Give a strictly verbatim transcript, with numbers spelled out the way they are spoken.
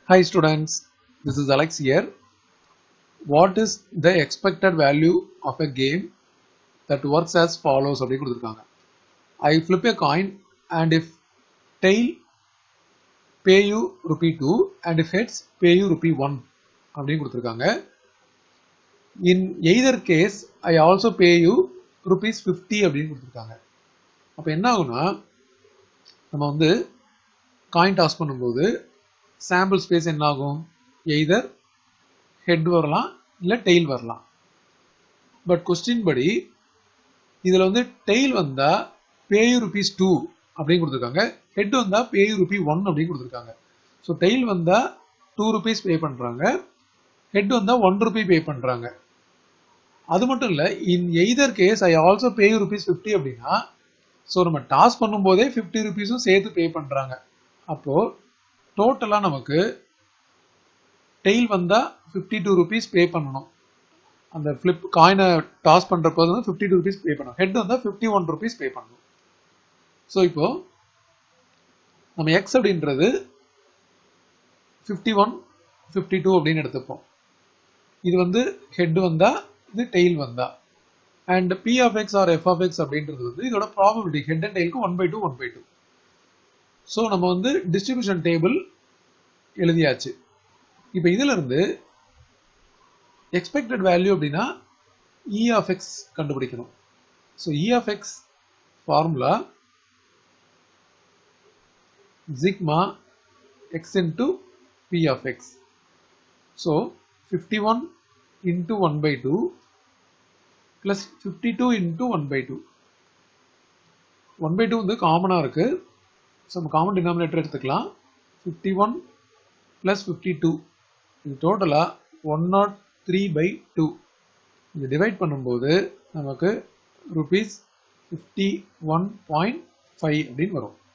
Hi students, this is Alex here. What is the expected value of a game that works as follows? I flip a coin and if tail pay you rupee two and if heads pay you rupee one. In either case, I also pay you rupees fifty. அப்போ என்ன ஆகும்னா நம்ம வந்து coin toss பண்ணும்போது sample space என்ன ஆகும்? Either head வரலாம் இல்லை டெயில் வரலாம். பட் கொஸ்டின் படி இதில் வந்து டெயில் வந்தால் பேயூ ருபீஸ் டூ அப்படின்னு கொடுத்துருக்காங்க, ஹெட் வந்தால் பேயூ ருபி ஒன் அப்படின்னு கொடுத்துருக்காங்க. ஸோ டெயில் வந்தால் டூ ருபீஸ் பே பண்ணுறாங்க, ஹெட் வந்தால் ஒன் ருபி பே பண்ணுறாங்க. அது மட்டும் இல்லை, in either case I also pay you rupees fifty அப்படின்னா ஸோ நம்ம டாஸ் பண்ணும்போதே ஃபிஃப்டி ருபீஸும் சேர்த்து பே பண்ணுறாங்க. அப்போது டோட்டலாக நமக்கு டெயில் வந்தால் ஃபிஃப்டி டூ ருபீஸ் பே பண்ணணும். அந்த ஃப்ளிப் காயினை டாஸ் பண்ணுறப்போ வந்து ஃபிஃப்டி டூ ருபீஸ் பே பண்ணணும், ஹெட் வந்தால் ஃபிஃப்டி ஒன் ருபீஸ் பே பண்ணணும். ஸோ இப்போது நம்ம எக்ஸ் அப்படின்றது ஃபிஃப்டி ஒன் ஃபிஃப்டி டூ அப்படின்னு எடுத்துப்போம். இது வந்து ஹெட் வந்தால் இது டெயில் வந்தால் and P of X or F of X அப்படின்றது வந்து இதோட ப்ராபபிலிட்டி ஹெட் அண்ட் டெயிலுக்கு one by two one by two. So நம்ம வந்து டிஸ்ட்ரிபியூஷன் டேபிள் எழுதியாச்சு. இப்போ இதுல இருந்து எக்ஸ்பெக்டட் வேல்யூ அப்படின்னா இ ஆஃப் எக்ஸ் கண்டுபிடிக்கணும். So E of X formula sigma X into P of X. So fifty one into one by two plus fifty two into one by two. One by two வந்து காமனாக இருக்கு, so நம்ம common denominator எடுத்துக்கலாம். Fifty one plus fifty two இது டோட்டலாக one nought three by two. இது divide பண்ணும்போது நமக்கு rupees fifty one point five அப்படின்னு வரும்.